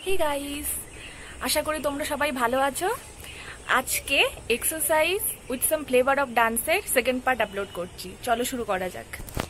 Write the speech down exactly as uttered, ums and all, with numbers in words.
Hey guys, आशा करी তোমরা সবাই ভালো আছো। আজকে exercise with some flavour of ডান্সের সেকেন্ড পার্ট আপলোড করছি, চলো শুরু করা যাক।